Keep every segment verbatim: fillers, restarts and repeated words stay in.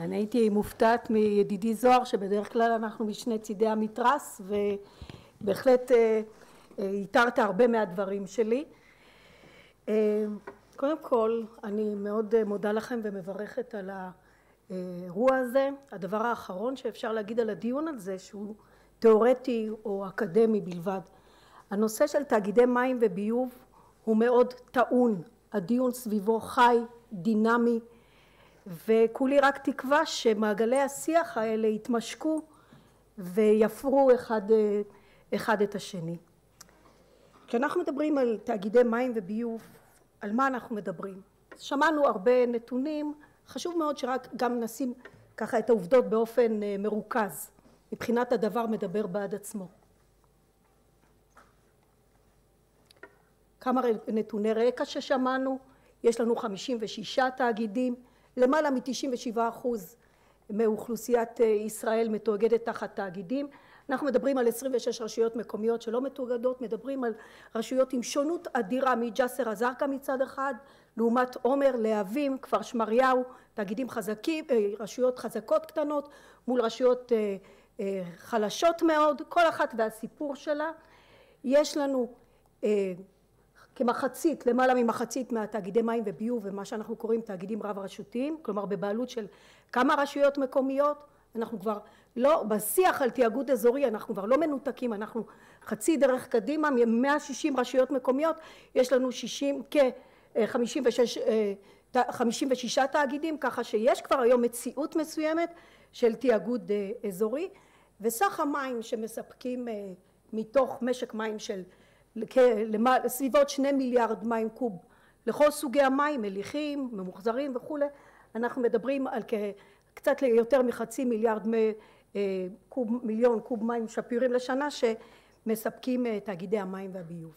אני הייתי מופתעת מידידי זוהר שבדרך כלל אנחנו משני צידי המתרס, ובהחלט התרת הרבה מהדברים שלי. קודם כל אני מאוד מודה לכם ומברכת על האירוע הזה. הדבר האחרון שאפשר להגיד על הדיון הזה שהוא תיאורטי או אקדמי בלבד. הנושא של תאגידי מים וביוב הוא מאוד טעון, הדיון סביבו חי, דינמי, וכולי רק תקווה שמעגלי השיח האלה יתמשקו ויפרו אחד, אחד את השני. כשאנחנו מדברים על תאגידי מים וביוב, על מה אנחנו מדברים? שמענו הרבה נתונים, חשוב מאוד שרק גם נשים ככה את העובדות באופן מרוכז, מבחינת הדבר מדבר בעד עצמו. כמה נתוני רקע ששמענו, יש לנו חמישים ושישה תאגידים, למעלה מ-תשעים ושבעה אחוז מאוכלוסיית ישראל מתואגדת תחת תאגידים. אנחנו מדברים על עשרים ושש רשויות מקומיות שלא מתואגדות, מדברים על רשויות עם שונות אדירה מג'סר א-זרקא מצד אחד, לעומת עומר, להבים, כפר שמריהו, תאגידים חזקים, רשויות חזקות קטנות מול רשויות חלשות מאוד, כל אחת והסיפור שלה. יש לנו כמחצית, למעלה ממחצית מהתאגידי מים וביוב ומה שאנחנו קוראים תאגידים רב רשותיים, כלומר בבעלות של כמה רשויות מקומיות. אנחנו כבר לא, בשיח על תיאגוד אזורי אנחנו כבר לא מנותקים, אנחנו חצי דרך קדימה, מ-מאה ושישים רשויות מקומיות יש לנו שישים, כ-חמישים ושש, חמישים ושישה תאגידים, ככה שיש כבר היום מציאות מסוימת של תיאגוד אזורי, וסך המים שמספקים מתוך משק מים של סביבות שני מיליארד מים קוב לכל סוגי המים, מליחים, ממוחזרים וכו', אנחנו מדברים על קצת יותר מחצי מיליארד קוב, מיליון קוב מים שפירים לשנה שמספקים תאגידי המים והביוב.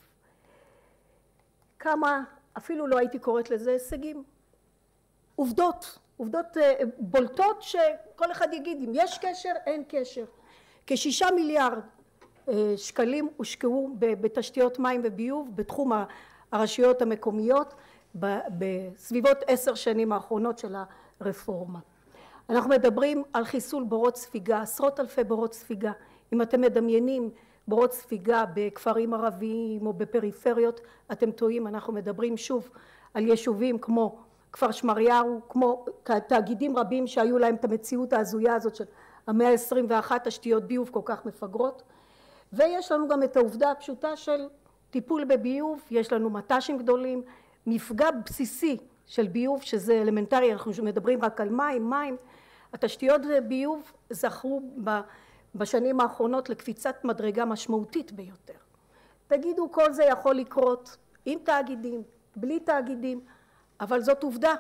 כמה, אפילו לא הייתי קוראת לזה הישגים, עובדות, עובדות בולטות שכל אחד יגיד אם יש קשר, אין קשר. כשישה מיליארד שקלים הושקעו בתשתיות מים וביוב בתחום הרשויות המקומיות בסביבות עשר שנים האחרונות של הרפורמה. אנחנו מדברים על חיסול בורות ספיגה, עשרות אלפי בורות ספיגה. אם אתם מדמיינים בורות ספיגה בכפרים ערביים או בפריפריות, אתם טועים. אנחנו מדברים שוב על יישובים כמו כפר שמריהו, כמו תאגידים רבים שהיו להם את המציאות ההזויה הזאת של המאה ה-עשרים ואחת, תשתיות ביוב כל כך מפגרות. ויש לנו גם את העובדה הפשוטה של טיפול בביוב, יש לנו מט"שים גדולים, מפגע בסיסי של ביוב שזה אלמנטרי, אנחנו מדברים רק על מים, מים, התשתיות ביוב זכו בשנים האחרונות לקפיצת מדרגה משמעותית ביותר. תגידו כל זה יכול לקרות עם תאגידים, בלי תאגידים, אבל זאת עובדה.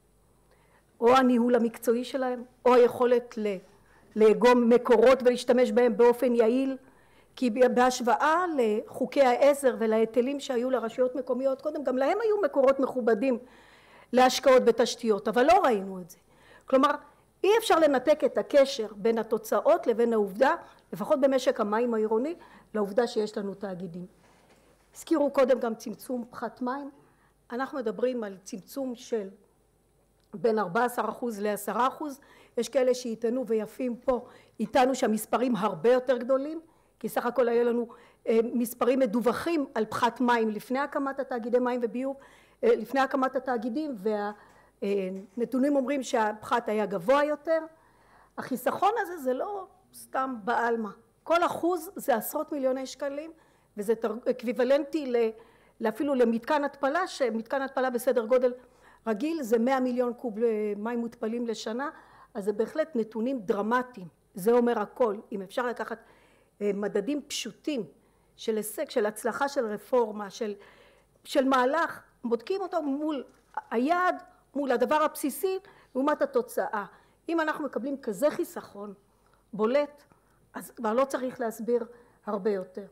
או הניהול המקצועי שלהם, או היכולת לאגום מקורות ולהשתמש בהם באופן יעיל, כי בהשוואה לחוקי העזר ולהיטלים שהיו לרשויות מקומיות, קודם גם להם היו מקורות מכובדים להשקעות בתשתיות, אבל לא ראינו את זה. כלומר, אי אפשר לנתק את הקשר בין התוצאות לבין העובדה, לפחות במשק המים העירוני, לעובדה שיש לנו תאגידים. הזכירו קודם גם צמצום פחת מים, אנחנו מדברים על צמצום של בין ארבעה עשר אחוז ל-עשרה אחוז, יש כאלה שיתנו ויפים פה איתנו שהמספרים הרבה יותר גדולים, כי סך הכל היה לנו מספרים מדווחים על פחת מים לפני הקמת התאגידי מים וביוב, לפני הקמת התאגידים, והנתונים אומרים שהפחת היה גבוה יותר. החיסכון הזה זה לא סתם בעלמא, כל אחוז זה עשרות מיליוני שקלים, וזה אקוויוולנטי אפילו למתקן התפלה, שמתקן התפלה בסדר גודל רגיל זה מאה מיליון קוב מים מותפלים לשנה, אז זה בהחלט נתונים דרמטיים, זה אומר הכל. אם אפשר לקחת מדדים פשוטים של הישג, של הצלחה של רפורמה, של, של מהלך, בודקים אותו מול היעד, מול הדבר הבסיסי, לעומת התוצאה. אם אנחנו מקבלים כזה חיסכון בולט, אז כבר לא צריך להסביר הרבה יותר.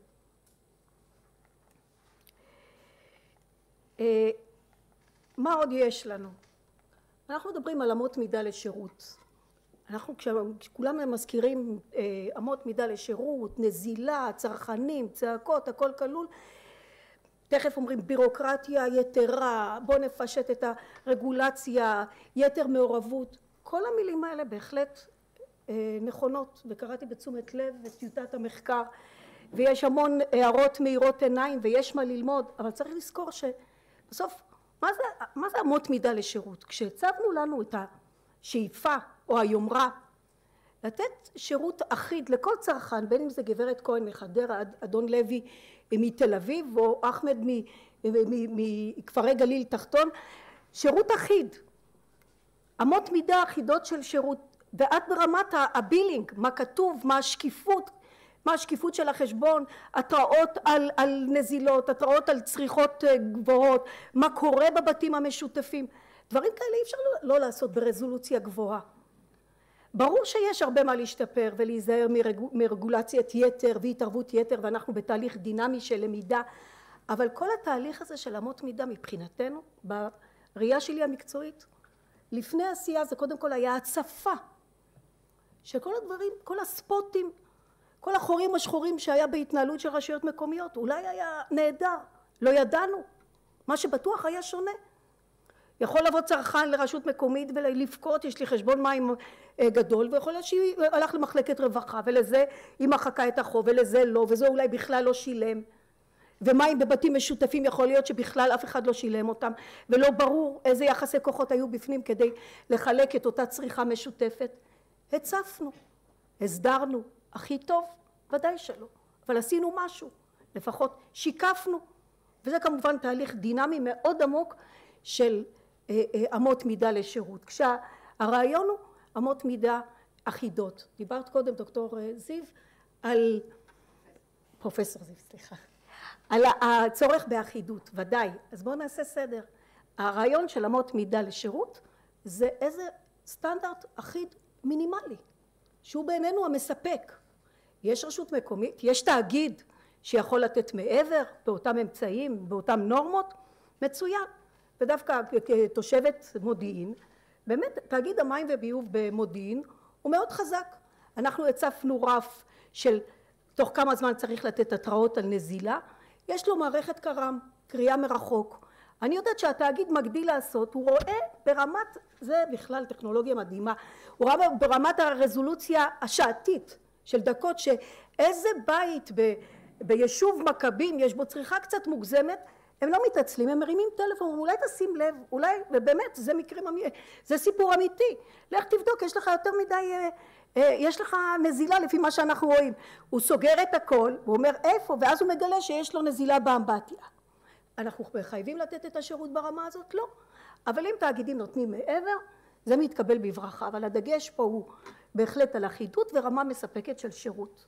מה עוד יש לנו? אנחנו מדברים על אמות מידה לשירות. אנחנו כשכולם מזכירים אמות מידה לשירות, נזילה, צרכנים, צעקות, הכל כלול, תכף אומרים בירוקרטיה יתרה, בוא נפשט את הרגולציה, יתר מעורבות. כל המילים האלה בהחלט אה, נכונות, וקראתי בתשומת לב את טיוטת המחקר, ויש המון הערות מאירות עיניים ויש מה ללמוד, אבל צריך לזכור שבסוף מה זה, מה זה אמות מידה לשירות? כשהצבנו לנו את השאיפה או היומרה לתת שירות אחיד לכל צרכן, בין אם זה גברת כהן מחדרה, אדון לוי מתל אביב או אחמד מכפרי גליל תחתון, שירות אחיד, אמות מידה אחידות של שירות, ועד ברמת הבילינג, מה כתוב, מה השקיפות, מה השקיפות של החשבון, התראות על, על נזילות, התראות על צריכות גבוהות, מה קורה בבתים המשותפים, דברים כאלה אי אפשר לא, לא לעשות ברזולוציה גבוהה. ברור שיש הרבה מה להשתפר ולהיזהר מרגו, מרגולציית יתר והתערבות יתר, ואנחנו בתהליך דינמי של למידה, אבל כל התהליך הזה של אמות מידה מבחינתנו, בראייה שלי המקצועית, לפני עשייה זה קודם כל היה הצפה שכל הדברים, כל הספוטים, כל החורים השחורים שהיה בהתנהלות של רשויות מקומיות, אולי היה נהדר, לא ידענו, מה שבטוח היה שונה. יכול לבוא צרכן לרשות מקומית ולפקוט, יש לי חשבון מים גדול, ויכול להיות שהיא הלך למחלקת רווחה, ולזה היא מחקה את החוב, ולזה לא, וזה אולי בכלל לא שילם. ומים בבתים משותפים יכול להיות שבכלל אף אחד לא שילם אותם, ולא ברור איזה יחסי כוחות היו בפנים כדי לחלק את אותה צריכה משותפת. הצפנו, הסדרנו, הכי טוב, ודאי שלא, אבל עשינו משהו, לפחות שיקפנו, וזה כמובן תהליך דינמי מאוד עמוק של אמות מידה לשירות. כשהרעיון הוא אמות מידה אחידות. דיברת קודם, דוקטור זיו, על, פרופסור זיו, סליחה, על הצורך באחידות, ודאי. אז בואו נעשה סדר. הרעיון של אמות מידה לשירות זה איזה סטנדרט אחיד מינימלי, שהוא בעינינו המספק. יש רשות מקומית, יש תאגיד שיכול לתת מעבר באותם אמצעים, באותם נורמות, מצוין. ודווקא כתושבת מודיעין, באמת תאגיד המים וביוב במודיעין הוא מאוד חזק. אנחנו הצפנו רף של תוך כמה זמן צריך לתת התראות על נזילה, יש לו מערכת קר"מ, קריאה מרחוק. אני יודעת שהתאגיד מגדיל לעשות, הוא רואה ברמת, זה בכלל טכנולוגיה מדהימה, הוא רואה ברמת הרזולוציה השעתית של דקות שאיזה בית ב, ביישוב מכבים יש בו צריכה קצת מוגזמת, הם לא מתעצלים, הם מרימים טלפון, אולי תשים לב, אולי, ובאמת זה מקרים, זה סיפור אמיתי, לך תבדוק, יש לך יותר מדי, יש לך נזילה לפי מה שאנחנו רואים. הוא סוגר את הכל, הוא אומר איפה, ואז הוא מגלה שיש לו נזילה באמבטיה. אנחנו חייבים לתת את השירות ברמה הזאת? לא. אבל אם תאגידים נותנים מעבר, זה מתקבל בברכה, אבל הדגש פה הוא בהחלט על אחידות ורמה מספקת של שירות.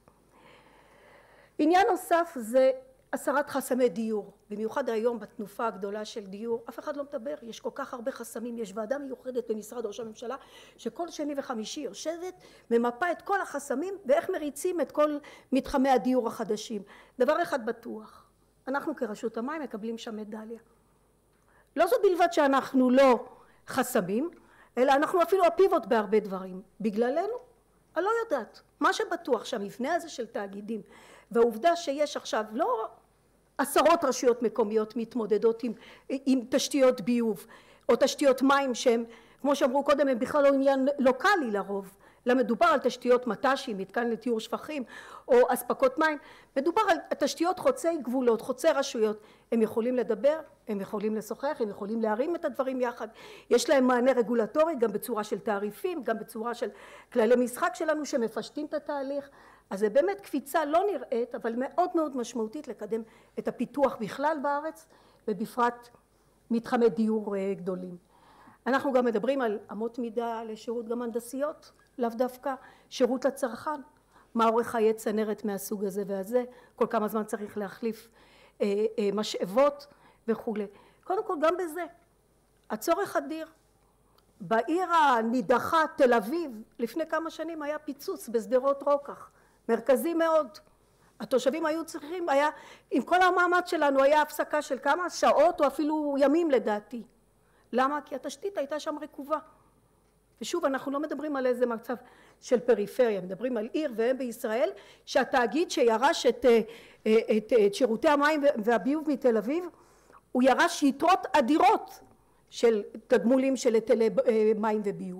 עניין נוסף זה הסרת חסמי דיור, במיוחד היום בתנופה הגדולה של דיור, אף אחד לא מדבר, יש כל כך הרבה חסמים, יש ועדה מיוחדת במשרד ראש הממשלה, שכל שני וחמישי יושבת, ממפה את כל החסמים, ואיך מריצים את כל מתחמי הדיור החדשים. דבר אחד בטוח, אנחנו כרשות המים מקבלים שם מדליה. לא זו בלבד שאנחנו לא חסמים, אלא אנחנו אפילו הפיבוט בהרבה דברים. בגללנו? אני לא יודעת. מה שבטוח שהמבנה הזה של תאגידים, והעובדה שיש עכשיו לא עשרות רשויות מקומיות מתמודדות עם, עם תשתיות ביוב או תשתיות מים שהם, כמו שאמרו קודם, הם בכלל לא עניין לוקלי לרוב, אלא מדובר על תשתיות מט"שים, מתקן לטיהור שפכים או אספקות מים, מדובר על תשתיות חוצי גבולות, חוצי רשויות, הם יכולים לדבר, הם יכולים לשוחח, הם יכולים להרים את הדברים יחד, יש להם מענה רגולטורי גם בצורה של תעריפים, גם בצורה של כללי משחק שלנו שמפשטים את התהליך. אז זה באמת קפיצה לא נראית, אבל מאוד מאוד משמעותית לקדם את הפיתוח בכלל בארץ, ובפרט מתחמי דיור גדולים. אנחנו גם מדברים על אמות מידה לשירות גם הנדסיות, לאו דווקא שירות לצרכן, מה אורך חיי צנרת מהסוג הזה והזה, כל כמה זמן צריך להחליף אה, אה, משאבות וכו'. קודם כל גם בזה, הצורך אדיר. בעיר הנידחה תל אביב, לפני כמה שנים היה פיצוץ בשדרות רוקח, מרכזי מאוד. התושבים היו צריכים, היה, עם כל המאמץ שלנו היה הפסקה של כמה שעות או אפילו ימים לדעתי. למה? כי התשתית הייתה שם רקובה. ושוב, אנחנו לא מדברים על איזה מצב של פריפריה, מדברים על עיר והם בישראל, שהתאגיד שירש את, את, את שירותי המים והביוב מתל אביב, הוא ירש יתרות אדירות של תגמולים של היטלי מים וביוב.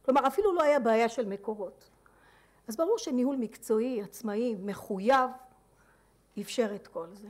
כלומר אפילו לא היה בעיה של מקורות. אז ברור שניהול מקצועי, עצמאי, מחויב, אפשר את כל זה.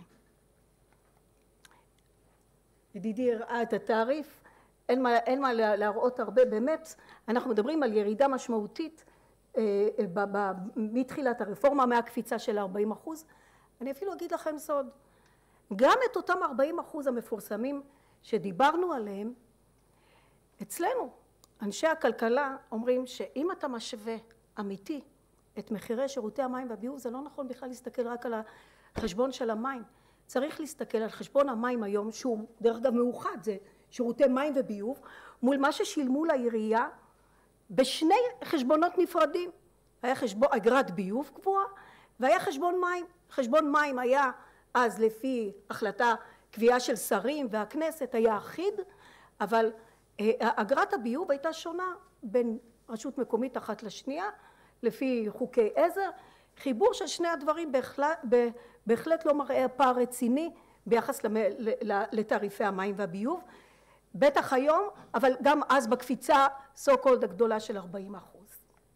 ידידי הראה את התעריף, אין מה, אין מה להראות הרבה, באמת אנחנו מדברים על ירידה משמעותית אה, ב, ב, מתחילת הרפורמה, מהקפיצה של ארבעים אחוז. אני אפילו אגיד לכם סוד, גם את אותם ארבעים אחוז המפורסמים שדיברנו עליהם, אצלנו אנשי הכלכלה אומרים שאם אתה משווה אמיתי את מחירי שירותי המים והביוב, זה לא נכון בכלל להסתכל רק על החשבון של המים, צריך להסתכל על חשבון המים היום, שהוא דרך אגב מאוחד, זה שירותי מים וביוב, מול מה ששילמו לעירייה בשני חשבונות נפרדים. היה חשבון אגרת ביוב קבועה והיה חשבון מים. חשבון מים היה אז לפי החלטה קביעה של שרים והכנסת היה אחיד, אבל אגרת הביוב הייתה שונה בין רשות מקומית אחת לשנייה לפי חוקי עזר. חיבור של שני הדברים בהחלט, בהחלט לא מראה פער רציני ביחס לתעריפי המים והביוב, בטח היום, אבל גם אז בקפיצה so called הגדולה של ארבעים אחוז.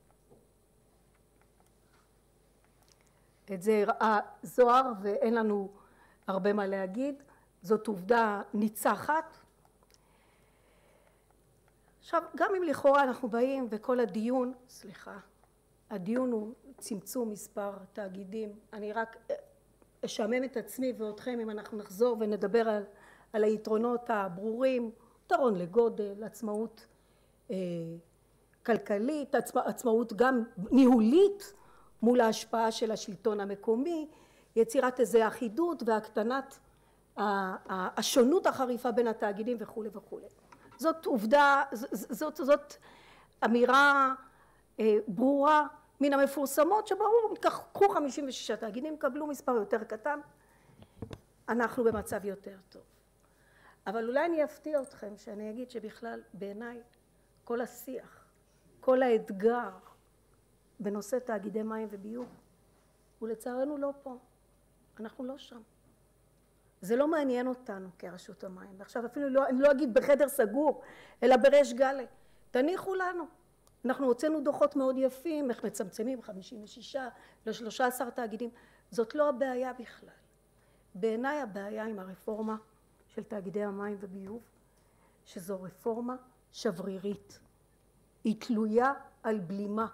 את זה הראה זוהר ואין לנו הרבה מה להגיד, זאת עובדה ניצחת. עכשיו, גם אם לכאורה אנחנו באים וכל הדיון, סליחה, הדיון הוא צמצום מספר תאגידים, אני רק אשמם את עצמי ואתכם אם אנחנו נחזור ונדבר על, על היתרונות הברורים, יתרון לגודל, עצמאות אה, כלכלית, עצמא, עצמאות גם ניהולית מול ההשפעה של השלטון המקומי, יצירת איזו אחידות והקטנת השונות החריפה בין התאגידים וכו' וכו'. זאת עובדה, זאת, זאת אמירה אה, ברורה מן המפורסמות שברור, קחו חמישים ושישה תאגידים, קבלו מספר יותר קטן, אנחנו במצב יותר טוב. אבל אולי אני אפתיע אתכם שאני אגיד שבכלל בעיניי כל השיח, כל האתגר בנושא תאגידי מים וביוב, ולצערנו לא פה, אנחנו לא שם. זה לא מעניין אותנו כרשות המים, ועכשיו אפילו לא, אני לא אגיד בחדר סגור, אלא בריש גלי, תניחו לנו. אנחנו הוצאנו דוחות מאוד יפים, איך מצמצמים חמישים ושישה ל-שלושה עשר תאגידים, זאת לא הבעיה בכלל. בעיניי הבעיה עם הרפורמה של תאגידי המים וביוב, שזו רפורמה שברירית, היא תלויה על בלימה.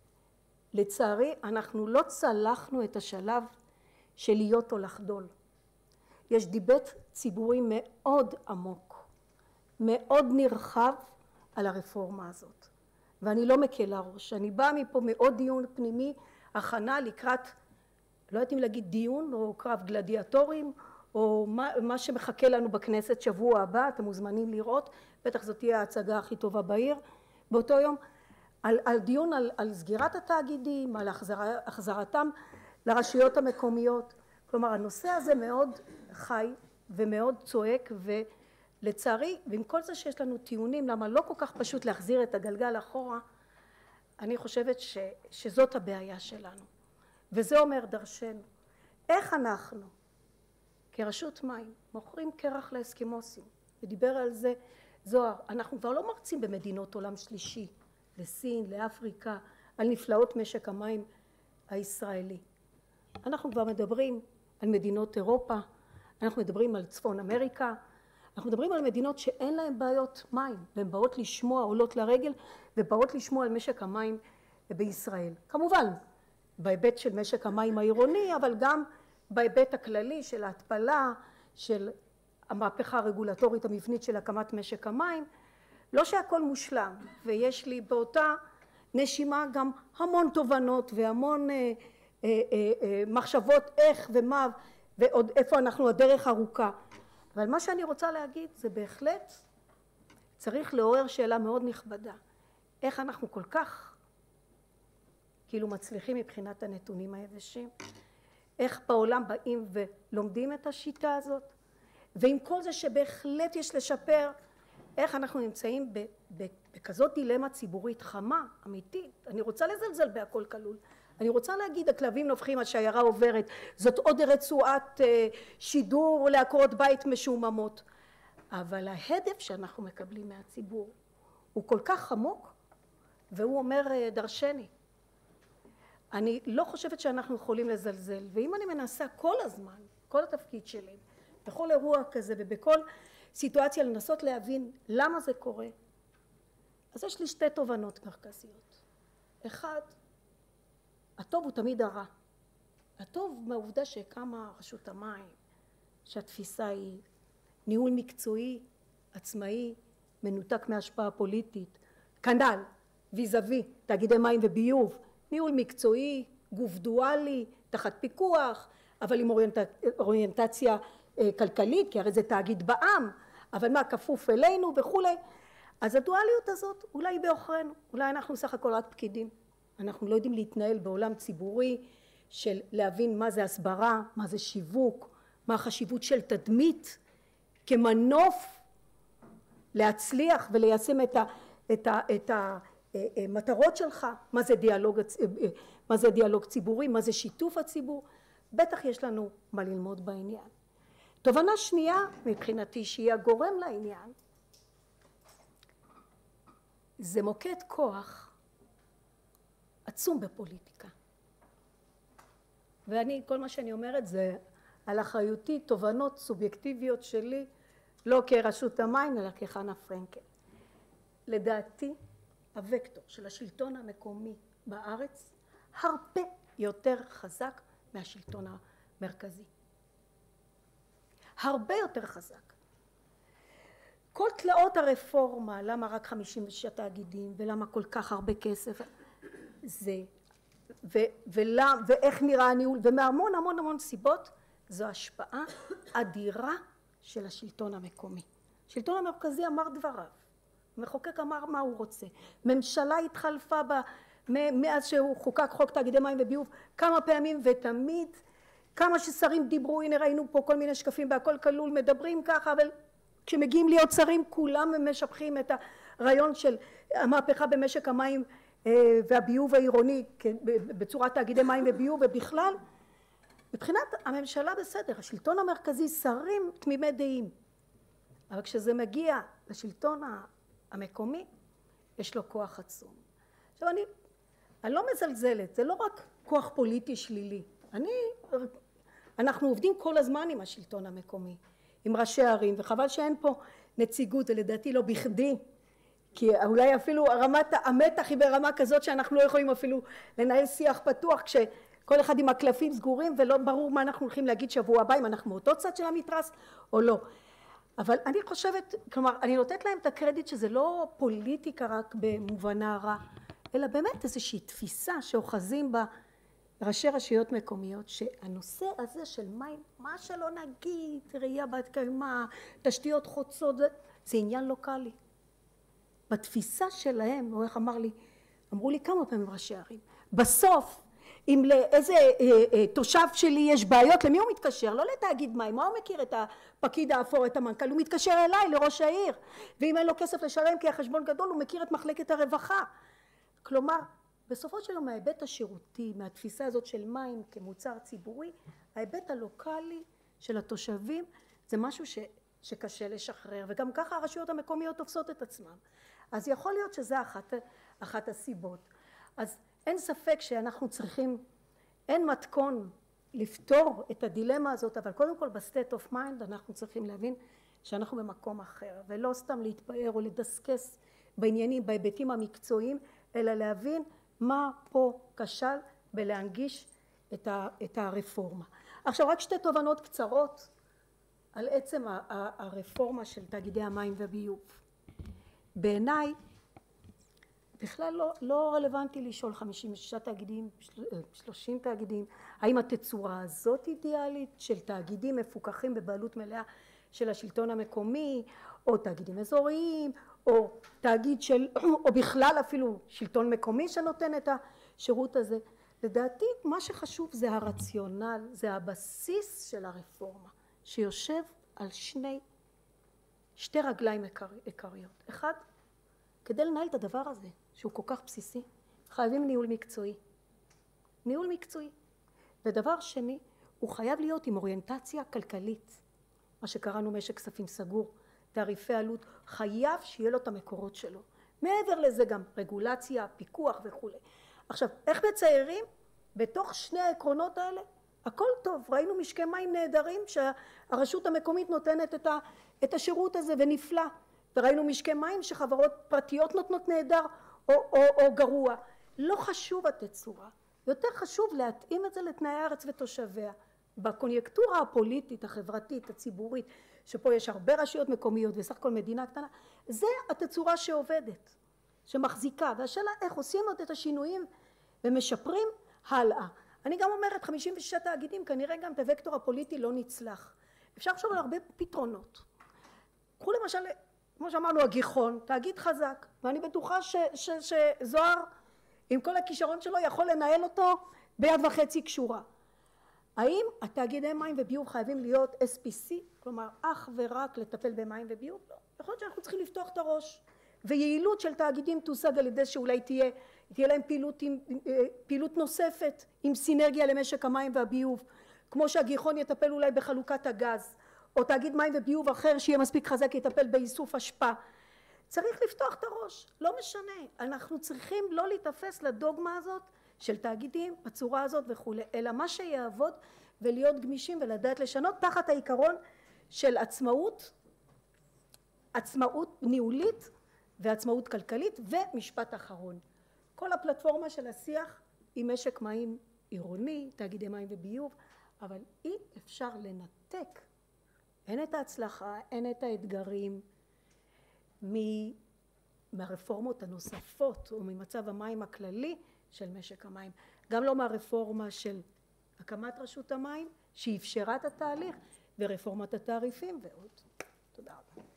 לצערי אנחנו לא צלחנו את השלב של להיות או לחדול. יש דיבט ציבורי מאוד עמוק, מאוד נרחב על הרפורמה הזאת. ואני לא מקלה ראש, אני באה מפה מאוד דיון פנימי, הכנה לקראת, לא יודעת אם להגיד דיון או קרב גלדיאטורים, או מה, מה שמחכה לנו בכנסת שבוע הבא, אתם מוזמנים לראות, בטח זאת תהיה ההצגה הכי טובה בעיר, באותו יום, על, על דיון על, על סגירת התאגידים, על החזר, החזרתם לרשויות המקומיות, כלומר הנושא הזה מאוד חי ומאוד צועק, ולצערי ועם כל זה שיש לנו טיעונים למה לא כל כך פשוט להחזיר את הגלגל אחורה, אני חושבת ש, שזאת הבעיה שלנו, וזה אומר דרשנו. איך אנחנו כרשות מים מוכרים קרח לאסקימוסים, ודיבר על זה זוהר, אנחנו כבר לא מרצים במדינות עולם שלישי, לסין, לאפריקה, על נפלאות משק המים הישראלי. אנחנו כבר מדברים על מדינות אירופה, אנחנו מדברים על צפון אמריקה, אנחנו מדברים על מדינות שאין להן בעיות מים, והן באות לשמוע, עולות לרגל, ובאות לשמוע על משק המים בישראל. כמובן, בהיבט של משק המים העירוני, אבל גם בהיבט הכללי של ההתפלה, של המהפכה הרגולטורית המבנית של הקמת משק המים, לא שהכל מושלם, ויש לי באותה נשימה גם המון תובנות והמון אה, אה, אה, מחשבות איך ומה ועוד איפה אנחנו הדרך ארוכה. אבל מה שאני רוצה להגיד זה בהחלט צריך לעורר שאלה מאוד נכבדה. איך אנחנו כל כך כאילו מצליחים מבחינת הנתונים היבשים? איך בעולם באים ולומדים את השיטה הזאת? ועם כל זה שבהחלט יש לשפר, איך אנחנו נמצאים בכזאת דילמה ציבורית חמה, אמיתית. אני רוצה לזלזל בהכל כלול. אני רוצה להגיד, הכלבים נובחים, השיירה עוברת, זאת עוד רצועת שידור לעקרות בית משוממות. אבל ההדף שאנחנו מקבלים מהציבור הוא כל כך עמוק, והוא אומר דרשני. אני לא חושבת שאנחנו יכולים לזלזל, ואם אני מנסה כל הזמן, כל התפקיד שלי, בכל אירוע כזה ובכל סיטואציה לנסות להבין למה זה קורה, אז יש לי שתי תובנות מרכזיות. אחד, הטוב הוא תמיד הרע. הטוב מהעובדה שקמה רשות המים, שהתפיסה היא ניהול מקצועי, עצמאי, מנותק מהשפעה פוליטית, כנ"ל, ויזבי, תאגידי מים וביוב, ניהול מקצועי, גוף דואלי, תחת פיקוח, אבל עם אוריינט... אוריינטציה כלכלית, כי הרי זה תאגיד בעם, אבל מה, כפוף אלינו וכולי. אז הדואליות הזאת אולי בעוכרינו, אולי אנחנו סך הכל רק פקידים. אנחנו לא יודעים להתנהל בעולם ציבורי של להבין מה זה הסברה, מה זה שיווק, מה החשיבות של תדמית כמנוף להצליח וליישם את ה, את ה, את המטרות שלך, מה זה דיאלוג, מה זה דיאלוג ציבורי, מה זה שיתוף הציבור. בטח יש לנו מה ללמוד בעניין. תובנה שנייה מבחינתי שהיא הגורם לעניין, זה מוקד כוח עצום בפוליטיקה. ואני, כל מה שאני אומרת זה על אחריותי, תובנות סובייקטיביות שלי, לא כרשות המים אלא כחנה פרנקל. לדעתי הוקטור של השלטון המקומי בארץ הרבה יותר חזק מהשלטון המרכזי. הרבה יותר חזק. כל תלאות הרפורמה, למה רק חמישים ושש תאגידים ולמה כל כך הרבה כסף, זה, ו, ולה, ואיך נראה הניהול, ומהמון המון המון סיבות, זו השפעה אדירה של השלטון המקומי. השלטון המרכזי אמר דבריו, המחוקק אמר מה הוא רוצה, ממשלה התחלפה ב, מאז שהוא חוקק חוק תאגידי מים וביוב כמה פעמים ותמיד, כמה ששרים דיברו, הנה ראינו פה כל מיני שקפים בהכל כלול, מדברים ככה, אבל כשמגיעים להיות שרים כולם משבחים את הרעיון של המהפכה במשק המים והביוב העירוני בצורת תאגידי מים וביוב, ובכלל מבחינת הממשלה בסדר, השלטון המרכזי שרים תמימי דעים, אבל כשזה מגיע לשלטון המקומי יש לו כוח עצום. עכשיו אני, אני לא מזלזלת, זה לא רק כוח פוליטי שלילי, אני, אנחנו עובדים כל הזמן עם השלטון המקומי, עם ראשי הערים, וחבל שאין פה נציגות, ולדעתי לא בכדי, כי אולי אפילו רמת המתח היא ברמה כזאת שאנחנו לא יכולים אפילו לנהל שיח פתוח, כשכל אחד עם הקלפים סגורים ולא ברור מה אנחנו הולכים להגיד שבוע הבא, אם אנחנו מאותו צד של המתרס או לא. אבל אני חושבת, כלומר, אני נותנת להם את הקרדיט שזה לא פוליטיקה רק במובנה הרע, אלא באמת איזושהי תפיסה שאוחזים בה ראשי רשויות מקומיות, שהנושא הזה של מים, מה שלא נגיד, ראייה בת קיימא, תשתיות חוצות, זה, זה עניין לוקאלי. בתפיסה שלהם, או איך אמר לי, אמרו לי כמה פעמים ראשי ערים, בסוף, אם לאיזה אה, אה, תושב שלי יש בעיות, למי הוא מתקשר? לא לתאגיד מים, מה הוא מכיר את הפקיד האפור, את המנכ"ל? הוא מתקשר אליי, לראש העיר, ואם אין לו כסף לשלם כי החשבון גדול, הוא מכיר את מחלקת הרווחה. כלומר, בסופו של יום מההיבט השירותי, מהתפיסה הזאת של מים כמוצר ציבורי, ההיבט הלוקאלי של התושבים זה משהו ש, שקשה לשחרר, וגם ככה הרשויות המקומיות תופסות את עצמם. אז יכול להיות שזה אחת, אחת הסיבות. אז אין ספק שאנחנו צריכים, אין מתכון לפתור את הדילמה הזאת, אבל קודם כל בסטייט אוף מיינד אנחנו צריכים להבין שאנחנו במקום אחר, ולא סתם להתפאר או לדסקס בעניינים, בהיבטים המקצועיים, אלא להבין מה פה כשל בלהנגיש את, ה, את הרפורמה. עכשיו רק שתי תובנות קצרות על עצם הרפורמה של תאגידי המים וביוב. בעיניי בכלל לא, לא רלוונטי לשאול חמישים ושש תאגידים, שלושים תאגידים, האם התצורה הזאת אידיאלית של תאגידים מפוקחים בבעלות מלאה של השלטון המקומי, או תאגידים אזוריים, או תאגיד של, או בכלל אפילו שלטון מקומי שנותן את השירות הזה. לדעתי מה שחשוב זה הרציונל, זה הבסיס של הרפורמה, שיושב על שני, שתי רגליים עיקריות. אחד, כדי לנהל את הדבר הזה, שהוא כל כך בסיסי, חייבים ניהול מקצועי. ניהול מקצועי. ודבר שני, הוא חייב להיות עם אוריינטציה כלכלית. מה שקראנו משק כספים סגור, תעריפי עלות, חייב שיהיה לו את המקורות שלו. מעבר לזה גם רגולציה, פיקוח וכו'. עכשיו, איך מציירים? בתוך שני העקרונות האלה, הכל טוב. ראינו משקי מים נהדרים שהרשות המקומית נותנת את, ה, את השירות הזה ונפלא. וראינו משקי מים שחברות פרטיות נותנות נהדר או, או, או גרוע. לא חשוב התצורה. יותר חשוב להתאים את זה לתנאי הארץ ותושביה. בקוניונקטורה הפוליטית, החברתית, הציבורית, שפה יש הרבה רשויות מקומיות וסך הכל מדינה קטנה, זה התצורה שעובדת, שמחזיקה. והשאלה איך עושים עוד את השינויים ומשפרים הלאה. אני גם אומרת, חמישים ושישה תאגידים, כנראה גם את הוקטור הפוליטי לא נצלח. אפשר לחשוב על הרבה פתרונות. קחו למשל, כמו שאמרנו, הגיחון, תאגיד חזק, ואני בטוחה ש, ש, שזוהר, עם כל הכישרון שלו, יכול לנהל אותו ביד וחצי קשורה. האם התאגידי מים וביוב חייבים להיות אס פי סי, כלומר אך ורק לטפל במים וביוב? לא. יכול להיות שאנחנו צריכים לפתוח את הראש, ויעילות של תאגידים תושג על ידי שאולי תהיה, תהיה להם פעילות, עם, פעילות נוספת עם סינרגיה למשק המים והביוב, כמו שהגיחון יטפל אולי בחלוקת הגז, או תאגיד מים וביוב אחר שיהיה מספיק חזק יטפל באיסוף אשפה. צריך לפתוח את הראש, לא משנה, אנחנו צריכים לא להתאפס לדוגמה הזאת של תאגידים בצורה הזאת וכו', אלא מה שיעבוד ולהיות גמישים ולדעת לשנות תחת העיקרון של עצמאות, עצמאות ניהולית ועצמאות כלכלית. ומשפט אחרון, כל הפלטפורמה של השיח היא משק מים עירוני, תאגידי מים וביוב, אבל אי אפשר לנתק, אין את ההצלחה, אין את האתגרים מהרפורמות הנוספות או ממצב המים הכללי של משק המים, גם לא מהרפורמה של הקמת רשות המים שאפשרה את התהליך ורפורמת התעריפים ועוד. תודה רבה.